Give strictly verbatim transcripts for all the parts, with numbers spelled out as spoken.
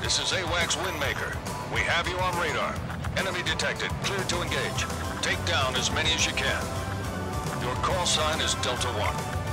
This is AWACS Windmaker. We have you on radar. Enemy detected. Clear to engage. Take down as many as you can. Your call sign is Delta One.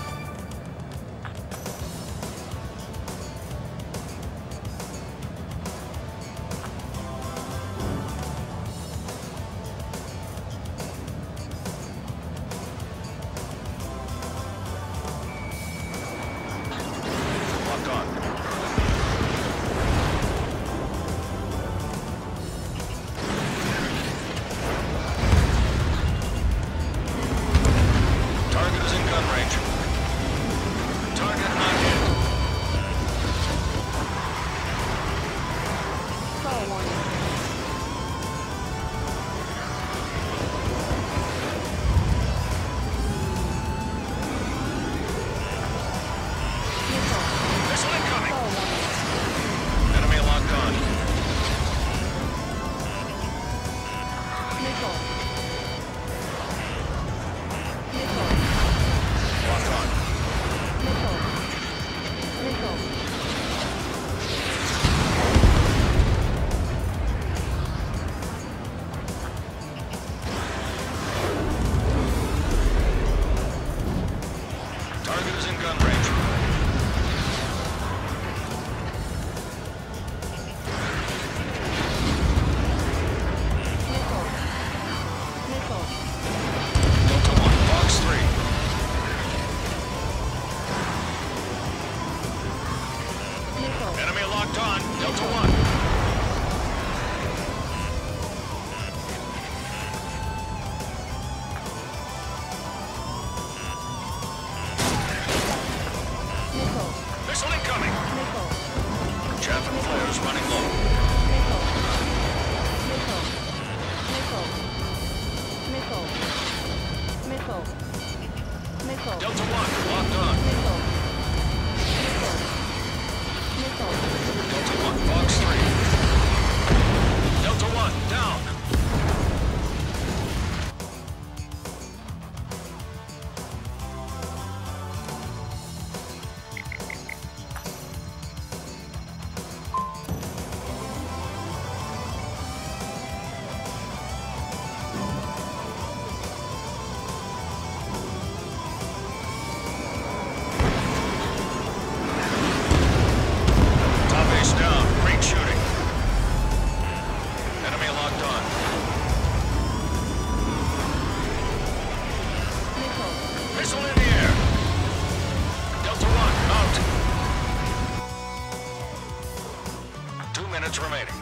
Remaining.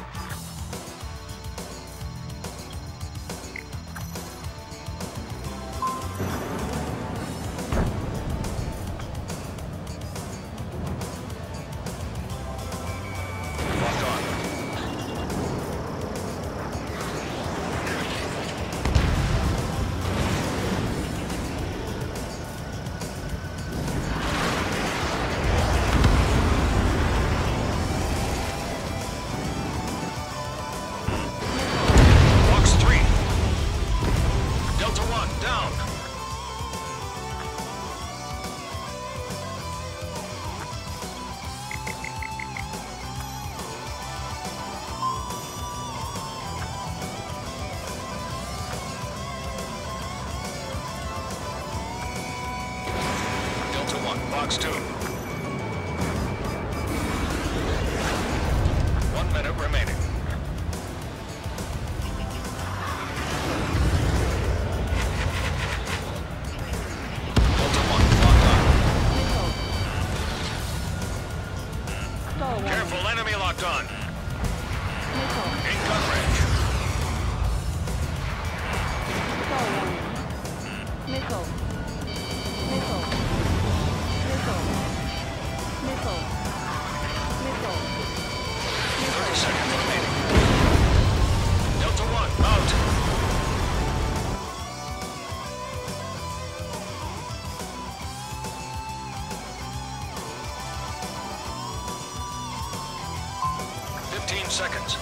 Locked on. Box two. One minute remaining. Delta one, locked on. Careful, enemy locked on. In gun range. Missile. Missile. Missile. Missile. Missile. thirty seconds remaining. Delta one, out. Fifteen seconds.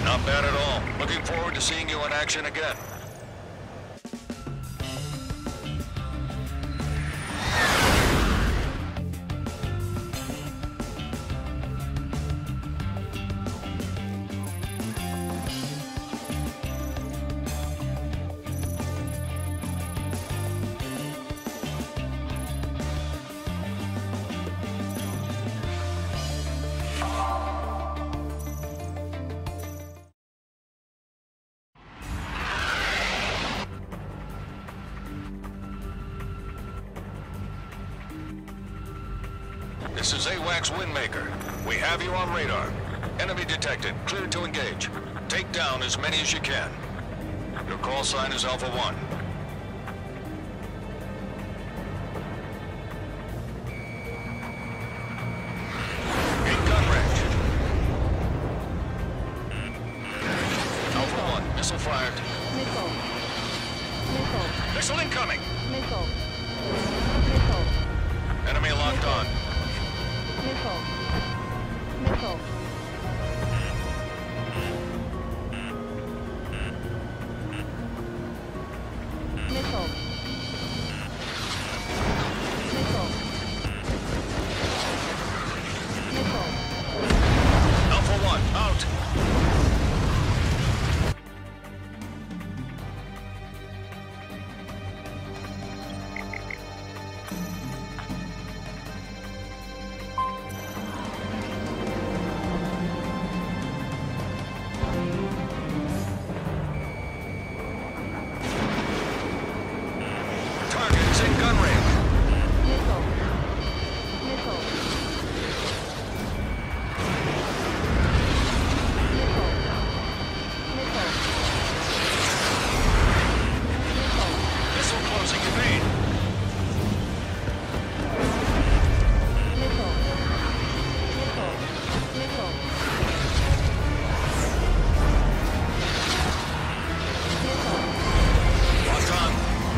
Not bad at all. Looking forward to seeing you in action again. This is A WACS Windmaker. We have you on radar. Enemy detected. Cleared to engage. Take down as many as you can. Your call sign is Alpha One. In gun range. Alpha One, missile fired. Missile. Missile. Missile incoming. Missile. Missile. Enemy locked on. Missile. Missile. Missile. Missile. Missile. Alpha One, out. Targets in gun range. Missile. Missile. Missile. Missile. Missile. Missile closing evade. Missile. Missile. Missile. Missile. Locked on.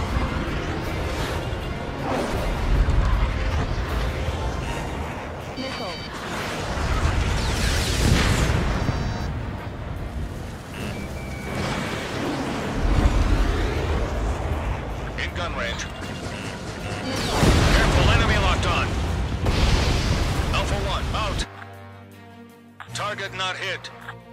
Missile. In gun range. Missile. Careful, enemy locked on. Alpha One, out. Target not hit.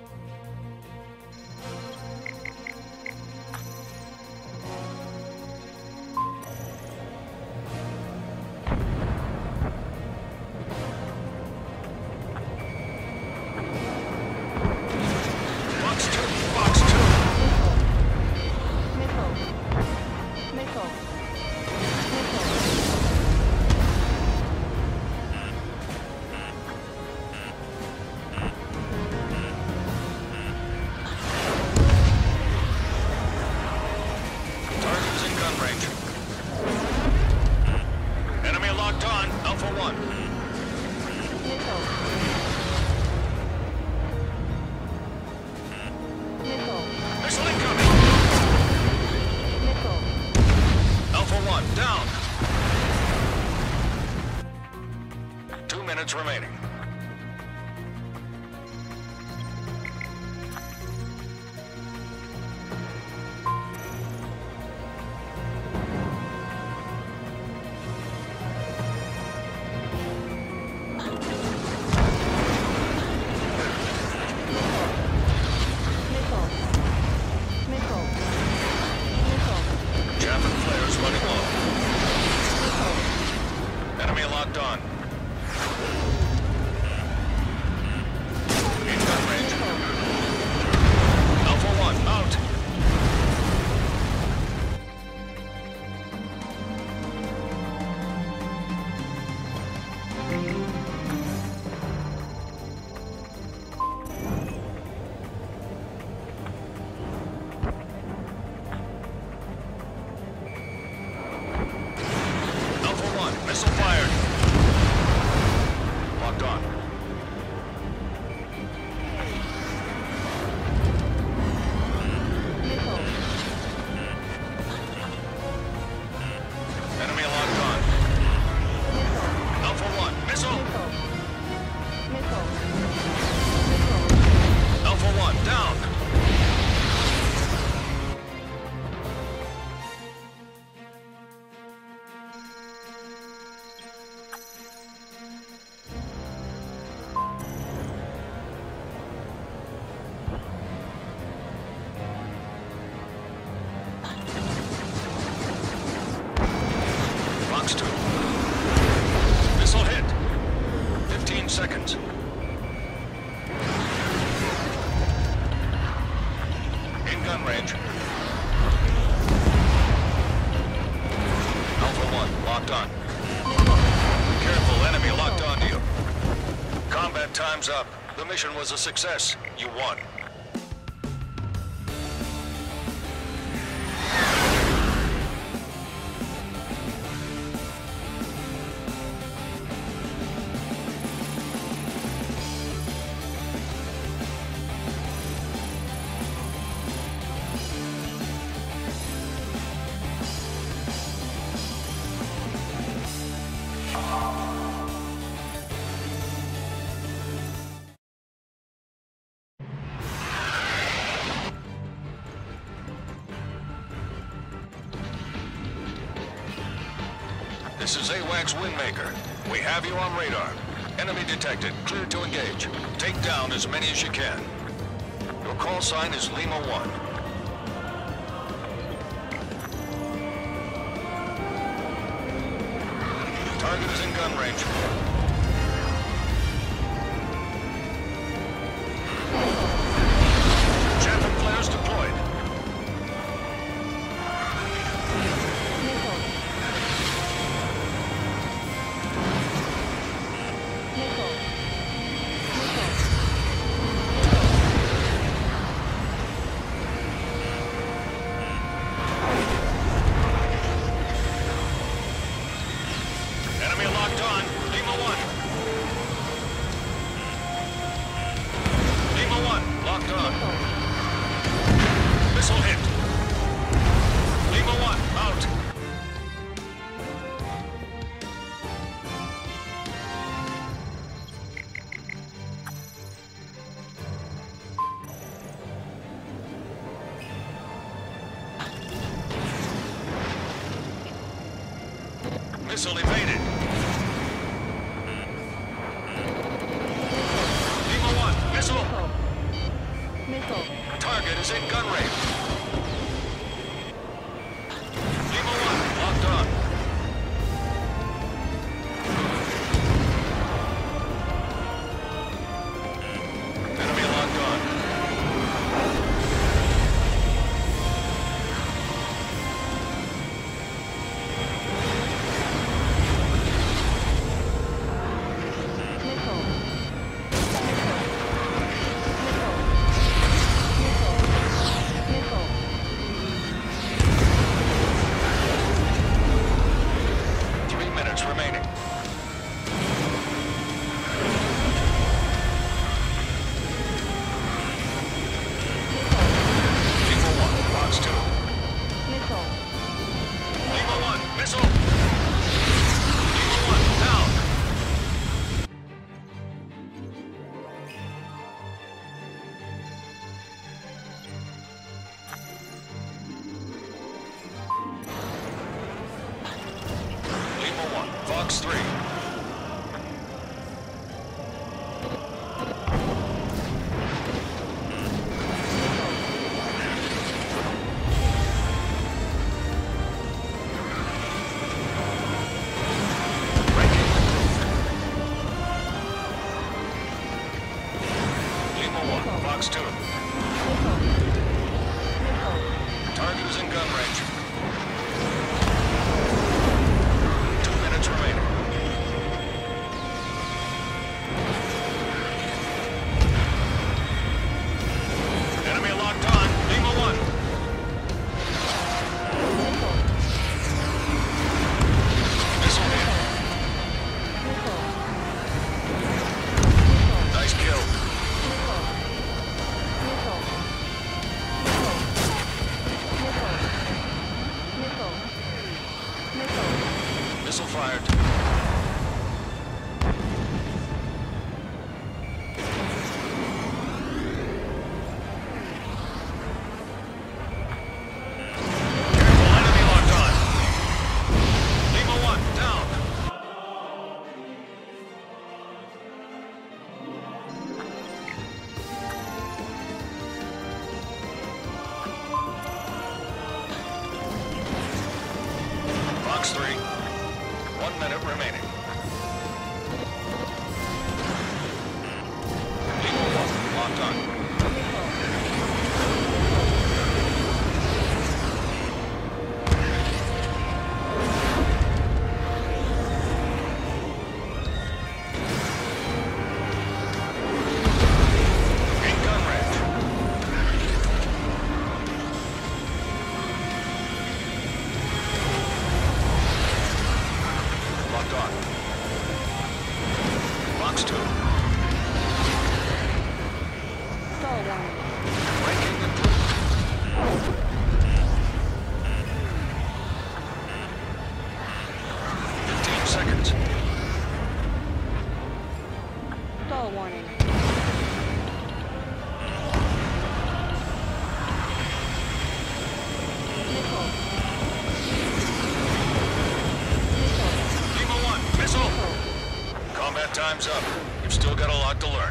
Box two, box two. Missile. Missile. Missile. Target's in gun range. Enemy locked on, Alpha One. Missile. Missile. Missile incoming. Missile. Alpha One, down. Two minutes remaining. Missile. Missile. Missile. Chaff and flares running low. Missile. Enemy locked on. In gun range. Alpha One, out. Alpha One, missile fired. fifteen seconds. In gun range. Alpha one, locked on. Careful, enemy locked onto you. Combat time's up. The mission was a success. You won. This is A WACS Windmaker. We have you on radar. Enemy detected. Clear to engage. Take down as many as you can. Your call sign is Lima one. Target is in gun range. Chaffin flares deployed. Enemy locked on. Lima one. Lima one, locked on. Missile hit. Lima one, out. Missile evaded. Lima one, missile. Missile. Target is in gun range. Lima one, locked on. Enemy locked on. Three minutes remaining. Lima one, box two. Missile. Lima one, missile. Lima one, down. Lima one, Fox three. Ranking improved. Lima one, Fox two. Target is in gun range. Two minutes remaining. Enemy locked on. Lima one. Missile hit. Nice kill. Missile fired. Careful, enemy locked on. Lima one, down. Fox three. One minute remaining. locked on. In gun range. Locked on. Box two. Stall warning. Ranking improved. Fifteen seconds. Stall warning. Missile. Missile. Lima one, missile. Missile. Combat time's up. You've still got a lot to learn.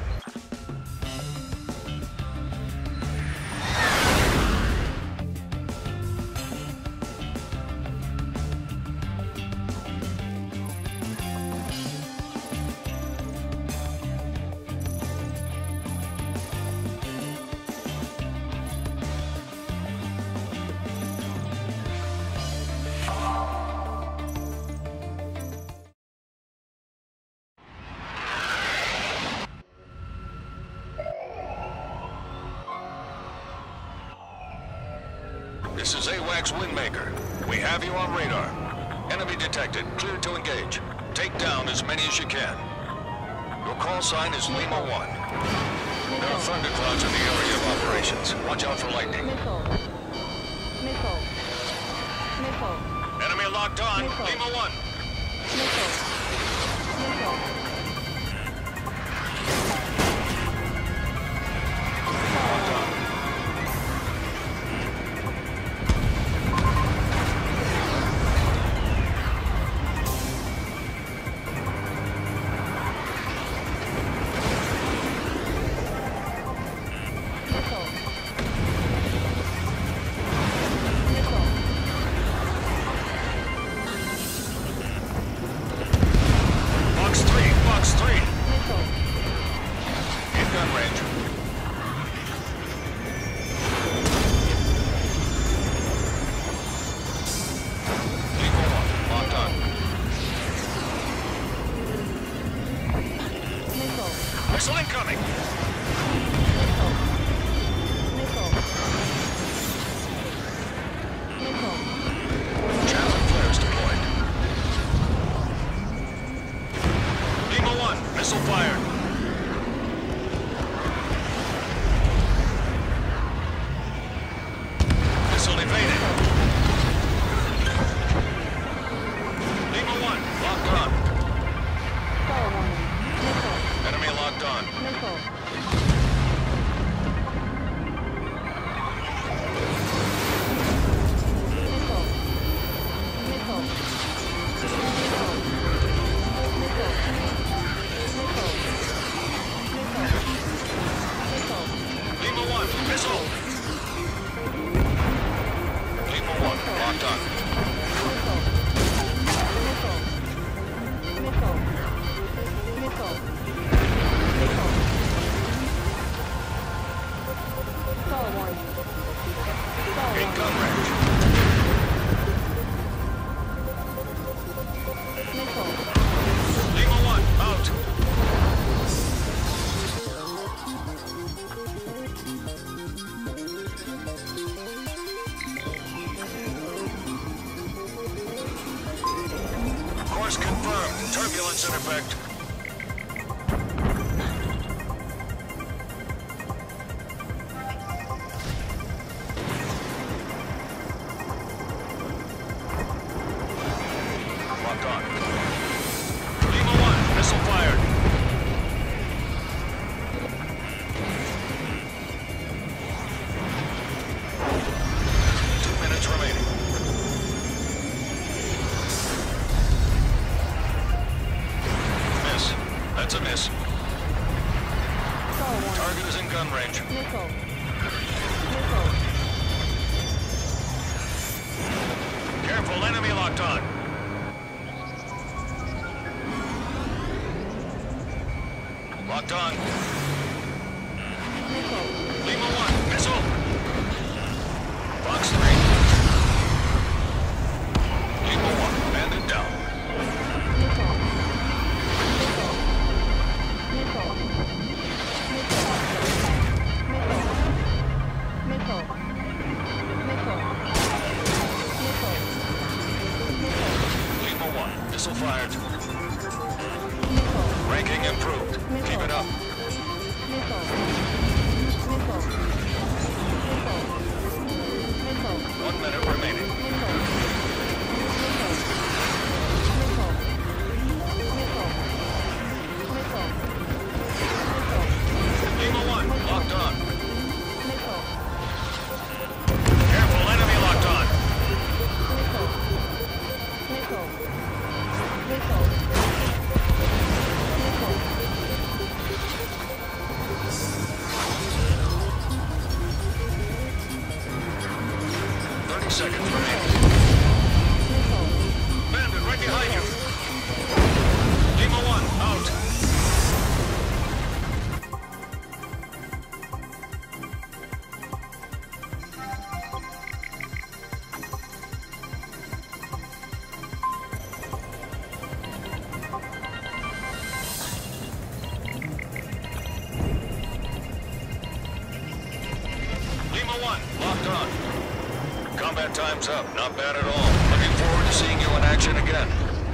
This is A WACS Windmaker. We have you on radar. Enemy detected. Clear to engage. Take down as many as you can. Your call sign is Lima one. There are thunderclouds in the area of operations. Watch out for lightning. Missile. Missile. Missile. Enemy locked on. Missile. Lima one. Missile. Missile. Locked on. Missile. Missile. Box three. Box three. Missile. In gun range. Lima one. Locked on. Missile. Missile incoming. Missile. Missile. Missile. Javelin flares deployed. Lima one. Missile fired. Missile evaded. Lima one. Locked on. Stall warning. Missile. Enemy locked on. Missile. Missile. Missile. Missile. Missile. Missile. Missile. Lima one. Missile. Lima one. Locked on. Missile. Missile. Missile. Missile. Missile. Stall warning. Stall In warning. gun range. Missile. Lima one. Out. Course confirmed. Turbulence in effect. Locked on. Lima one. Missile fired. Two minutes remaining. Miss. That's a miss. Stall warning. Target is in gun range. Missile. Missile. Careful, enemy locked on. Locked on. Lima one, missile. Fox three. Lima one, bandit down. Missile. Missile. Missile. Missile. Missile. Missile. Missile. Lima one, missile fired. Missile. Ranking improved. Missile. Keep it up. Missile. Missile. Missile. Missile. One minute remaining. Missile. Missile. Missile. Missile. Missile. Lima one, locked on. Missile. Careful, enemy locked on. Missile. Missile. Missile. Missile. Thirty seconds remaining. Missile. Bandit right behind you. Lima one, out. Lima one, locked on. Combat time's up. Not bad at all. Looking forward to seeing you in action again.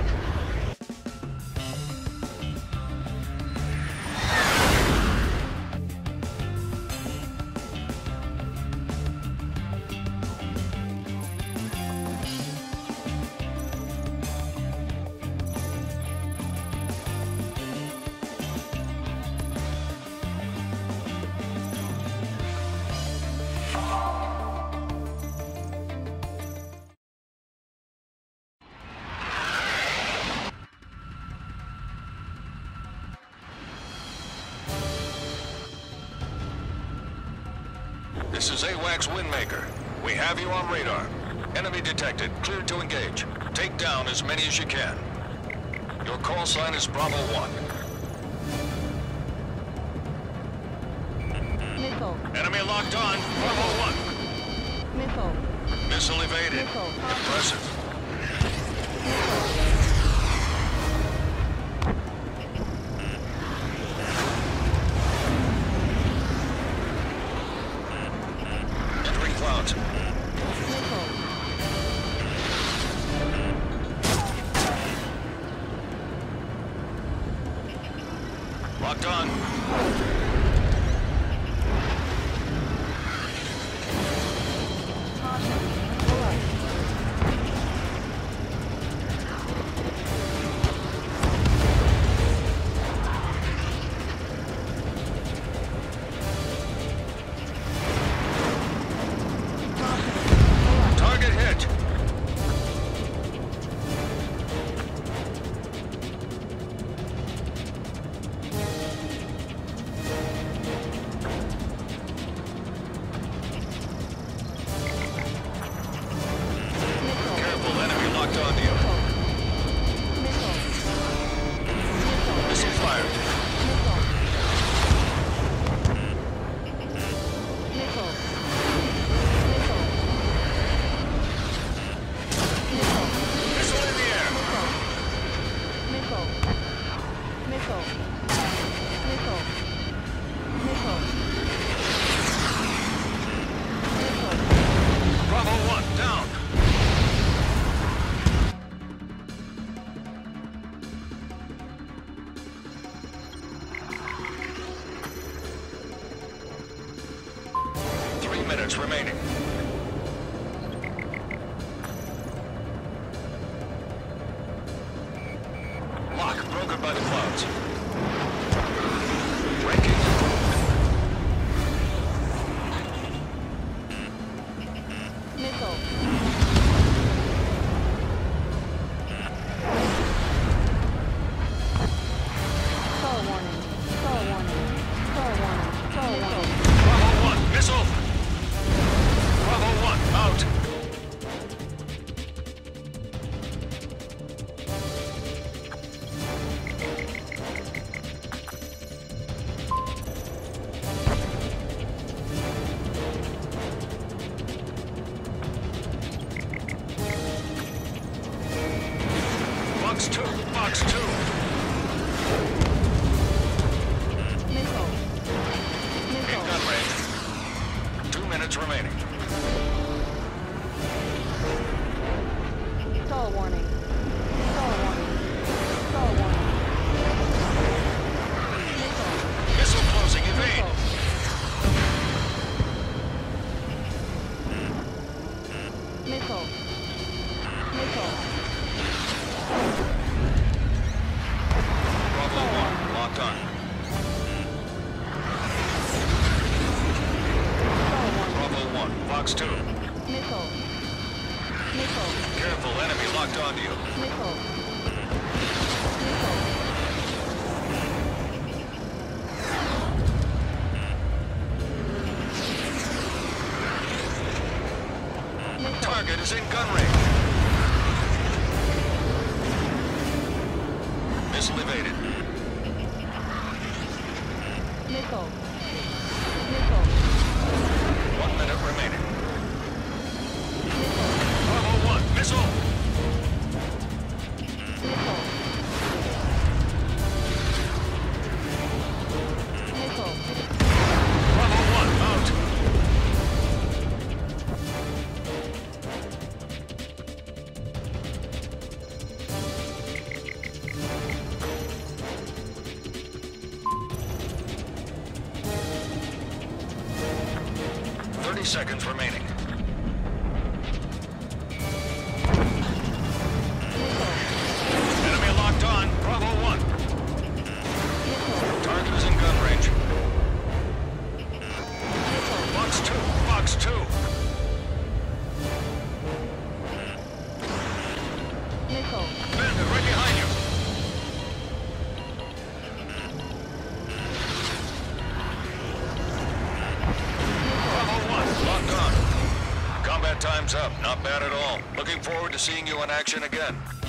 This is A WACS Windmaker. We have you on radar. Enemy detected. Cleared to engage. Take down as many as you can. Your call sign is Bravo one. Missile. Enemy locked on. Bravo one. Missile. Missile evaded. Missile. Impressive. Entering clouds. Missile. Locked on. Target hit. Careful, enemy locked onto you. Missile. Missile fired. Missile. Missile. Missile. Missile. Missile in the air. Missile. Missile. Missile. Missile. Missile. Bravo one, down. Three minutes remaining. Lock broken by the clouds. Ranking improved. Missile. Star warning. Star warning. Star warning. Star warning. Bravo one, missile. Bravo one, out. locked on. Bravo one, Fox two. Missile. Missile. Careful, enemy locked onto you. Missile. Missile. Target is in gun range. Missile evaded. Missile. Missile. One minute remaining. Missile. Bravo one, missile. Missile. Missile. Bravo one, out. Thirty seconds remaining. Enemy locked on. Bravo one. Target is in gun range. Fox two. Fox two. Missile. Bandit right behind you. Bravo one. Locked on. Combat time's up. Not bad at all. Looking forward to seeing you in action again.